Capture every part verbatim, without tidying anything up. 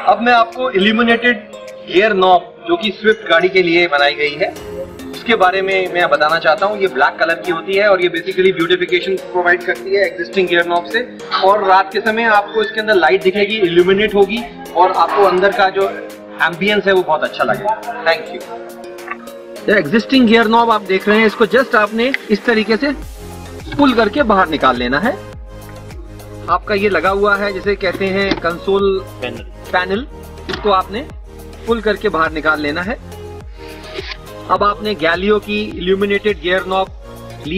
अब मैं आपको इल्यूमिनेटेड गियर नॉब जो कि स्विफ्ट गाड़ी के लिए बनाई गई है उसके बारे में मैं बताना चाहता हूँ। ये ब्लैक कलर की होती है और ये बेसिकली ब्यूटिफिकेशन प्रोवाइड करती है एग्जिस्टिंग गियर नॉब से, और रात के समय आपको इसके अंदर लाइट दिखेगी, इल्यूमिनेट होगी और आपको अंदर का जो एम्बियंस है वो बहुत अच्छा लगेगा। Thank you. Existing gear knob आप देख रहे हैं, इसको जस्ट आपने इस तरीके से पुल करके बाहर निकाल लेना है। आपका ये लगा हुआ है जिसे कहते हैं कंसोल पैनल पैनल इसको आपने पुल करके बाहर निकाल लेना है। अब आपने गैलियो की इल्यूमिनेटेड गियर नॉब ली,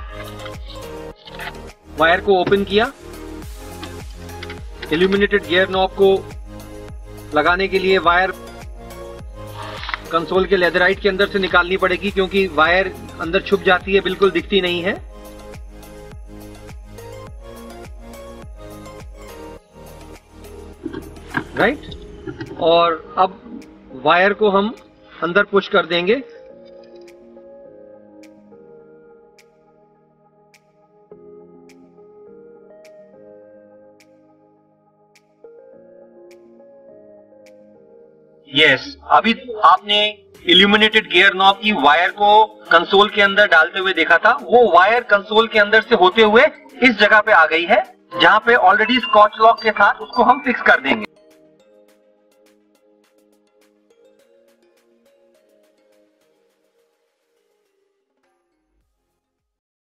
वायर को ओपन किया। इल्यूमिनेटेड गियर नॉब को लगाने के लिए वायर कंसोल के लेदराइट के अंदर से निकालनी पड़ेगी क्योंकि वायर अंदर छुप जाती है, बिल्कुल दिखती नहीं है। राइट, और अब वायर को हम अंदर पुश कर देंगे। यस yes, अभी आपने इल्यूमिनेटेड गियर नॉब की वायर को कंसोल के अंदर डालते हुए देखा था। वो वायर कंसोल के अंदर से होते हुए इस जगह पे आ गई है जहां पे ऑलरेडी स्कॉच लॉक के साथ उसको हम फिक्स कर देंगे।